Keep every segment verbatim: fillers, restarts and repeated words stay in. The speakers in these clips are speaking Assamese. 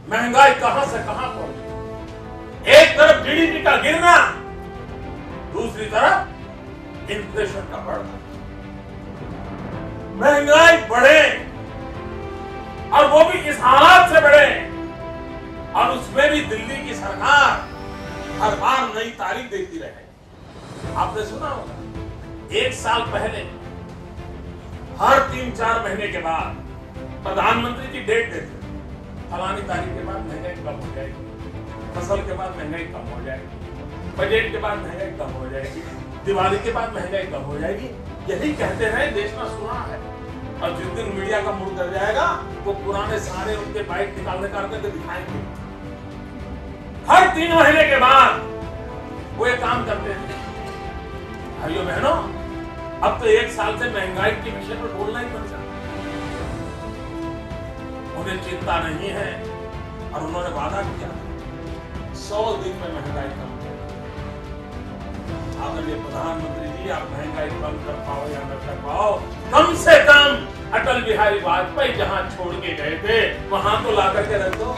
महंगाई कहां से कहां पहुंची। एक तरफ जीडीपी का गिरना, दूसरी तरफ इन्फ्लेशन का बढ़ना। महंगाई बढ़े और वो भी इस हालात से बढ़े, और उसमें भी दिल्ली की सरकार हर बार नई तारीख देती रहे। आपने सुना होगा, एक साल पहले हर तीन चार महीने के बाद प्रधानमंत्री की डेट देते, फलानी तारीख के बाद महंगाई कम हो जाएगी, फसल के बाद महंगाई कम हो जाएगी, बजट के बाद महंगाई कम हो जाएगी, दिवाली के बाद महंगाई कम हो जाएगी। यही कहते रहे, देश में सुना है। और जिस दिन मीडिया का मूड कर जाएगा, वो पुराने सारे उनके बाइक निकाल निकाल करके दिखाएंगे। हर तीन महीने के बाद वो ये काम करते थे। भाइयों बहनों, अब तो एक साल से महंगाई के विषय पर बोलना ही बन जाता। उन्हें चिंता नहीं है, और उन्होंने वादा किया सौ दिन में महंगाई कम हो जाएगी। आदरणीय प्रधानमंत्री जी, आप महंगाई कम कर पाओ या न कर पाओ, कम से कम अटल बिहारी वाजपेयी जहां छोड़ के गए थे, वहां तो ला करके रख दो,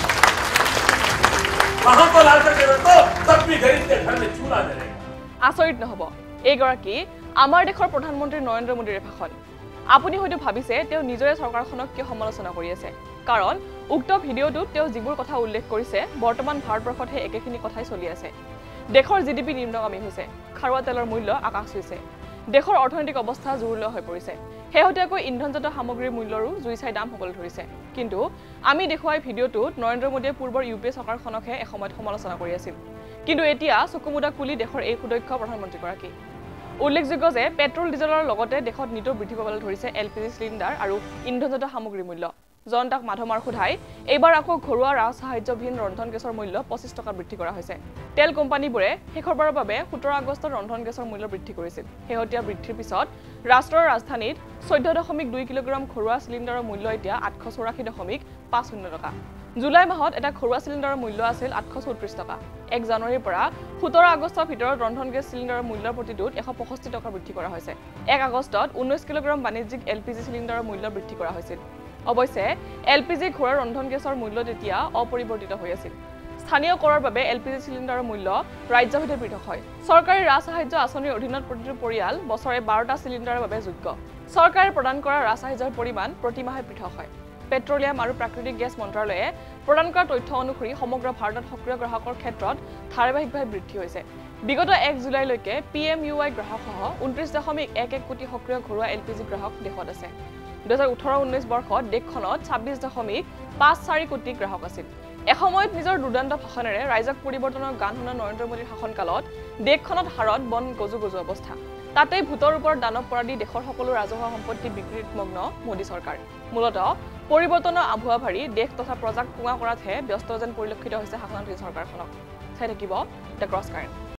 वहां तो ला करके रख दो, तब भी गरीब के घर में चूल्हा जलेगा। आचरित নহব, এইগৰাকী আমাৰ দেশৰ প্ৰধানমন্ত্ৰী নৰেন্দ্ৰ মোদীৰ ভাষণ। আপুনি হয়তো ভাবিছে তেওঁ নিজৰে চৰকাৰখনক কিয় সমালোচনা কৰি আছে, কাৰণ উক্ত ভিডিঅ'টোত তেওঁ যিবোৰ কথা উল্লেখ কৰিছে, বৰ্তমান ভাৰতবৰ্ষত সেই একেখিনি কথাই চলি আছে। দেশৰ জিডিপি নিম্নগামী হৈছে, খাৰুৱা তেলৰ মূল্য আকাশ চুইছে, দেশৰ অৰ্থনৈতিক অৱস্থা জোৰলৈ হৈ পৰিছে, শেহতীয়াকৈ ইন্ধনজাত সামগ্ৰীৰ মূল্যৰো জুই চাই দাম হ'বলৈ ধৰিছে। কিন্তু আমি দেখুৱাই ভিডিঅ'টোত নৰেন্দ্ৰ মোদীয়ে পূৰ্বৰ ইউ পি এ চৰকাৰখনকহে এসময়ত সমালোচনা কৰি আছিল, কিন্তু এতিয়া চকুমুদা খুলি দেশৰ এই সুদক্ষ প্ৰধানমন্ত্ৰীগৰাকী। উল্লেখযোগ্য যে পেট্ৰল ডিজেলৰ লগতে দেশত নিতৌ বৃদ্ধি পাবলৈ ধৰিছে এল পি জি চিলিণ্ডাৰ আৰু ইন্ধনজাত সামগ্ৰীৰ মূল্য। জনতাক মাধমাৰ সোধাই এইবাৰ আকৌ ঘৰুৱা ৰাজ সাহায্যবিহীন ৰন্ধন গেছৰ মূল্য পঁচিছ টকা বৃদ্ধি কৰা হৈছে। তেল কোম্পানীবোৰে শেষৰবাৰৰ বাবে সোতৰ আগষ্টত ৰন্ধন গেছৰ মূল্য বৃদ্ধি কৰিছিল। শেহতীয়া বৃদ্ধিৰ পিছত ৰাষ্ট্ৰৰ ৰাজধানীত চৈধ্য দশমিক দুই কিলোগ্ৰাম ঘৰুৱা চিলিণ্ডাৰৰ মূল্য এতিয়া আঠশ চৌৰাশী দশমিক পাঁচ শূন্য টকা। জুলাই মাহত এটা ঘৰুৱা চিলিণ্ডাৰৰ মূল্য আছিল আঠশ চৌত্ৰিছ টকা। এক জানুৱাৰীৰ পৰা সোতৰ আগষ্টৰ ভিতৰত ৰন্ধন গেছ চিলিণ্ডাৰৰ মূল্যৰ প্ৰতিটোত এশ পঁয়ষষ্ঠি টকা বৃদ্ধি কৰা হৈছে। এক আগষ্টত ঊনৈছ কিলোগ্ৰাম বাণিজ্যিক এল পি জি চিলিণ্ডাৰৰ মূল্য বৃদ্ধি কৰা হৈছিল। অৱশ্যে এল পি জি ঘৰুৱা ৰন্ধন গেছৰ মূল্য তেতিয়া অপৰিৱৰ্তিত হৈ আছিল। স্থানীয় কৰৰ বাবে এল পি জি চিলিণ্ডাৰৰ মূল্য ৰাজ্যভেদে পৃথক হয়। চৰকাৰী ৰাজ সাহায্য আঁচনিৰ অধীনত প্ৰতিটো পৰিয়াল বছৰে বাৰটা চিলিণ্ডাৰৰ বাবে যোগ্য। চৰকাৰে প্ৰদান কৰা ৰাজ সাহায্যৰ পৰিমাণ প্ৰতিমাহে পৃথক হয়। পেট্ৰলিয়াম আৰু প্ৰাকৃতিক গেছ মন্ত্ৰালয়ে প্ৰদান কৰা তথ্য অনুসৰি সমগ্ৰ ভাৰতত সক্ৰিয় গ্ৰাহকৰ ক্ষেত্ৰত ধাৰাবাহিকভাৱে বৃদ্ধি হৈছে। বিগত এক জুলাইলৈকে পি এম ইউ আই গ্ৰাহকসহ ঊনত্ৰিছ দশমিক এক এক কোটি সক্ৰিয় ঘৰুৱা এল পি জি গ্ৰাহক দেশত আছে। দুহেজাৰ ওঠৰ ঊনৈছ বৰ্ষত দেশখনত ছাব্বিছ দশমিক পাঁচ চাৰি কোটি গ্ৰাহক আছিল। এসময়ত নিজৰ দুৰ্দান্ত ভাষণেৰে ৰাইজক পৰিৱৰ্তনৰ গান শুনা নৰেন্দ্ৰ মোদীৰ শাসনকালত দেশখনত হাৰত বন গজু গজু অৱস্থা। তাতেই ভূতৰ ওপৰত দানৱ পৰা দি দেশৰ সকলো ৰাজহুৱা সম্পত্তি বিক্ৰীত মগ্ন মোদী চৰকাৰ। মূলতঃ পৰিৱৰ্তনৰ আভুৱা ভাৰি দেশ তথা প্ৰজাক পুঙা কৰাতহে ব্যস্ত যেন পৰিলক্ষিত হৈছে শাসনাধীন চৰকাৰখনক। চাই থাকিব দ্য ক্ৰছ কাৰেণ্ট।